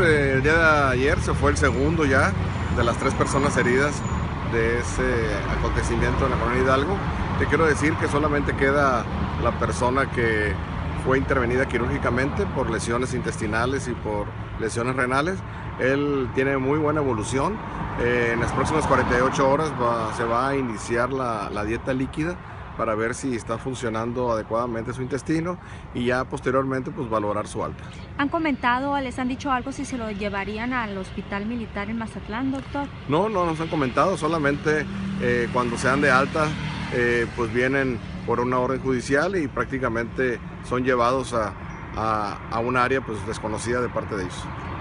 el día de ayer se fue el segundo ya de las 3 personas heridas de ese acontecimiento en la colonia Hidalgo. Te quiero decir que solamente queda la persona que fue intervenida quirúrgicamente por lesiones intestinales y por lesiones renales. Él tiene muy buena evolución. En las próximas 48 horas se va a iniciar la dieta líquida para ver si está funcionando adecuadamente su intestino y ya posteriormente pues valorar su alta. ¿Han comentado, les han dicho algo si se lo llevarían al hospital militar en Mazatlán, doctor? No nos han comentado, solamente cuando sean de alta pues vienen por una orden judicial y prácticamente son llevados a un área pues desconocida de parte de ellos.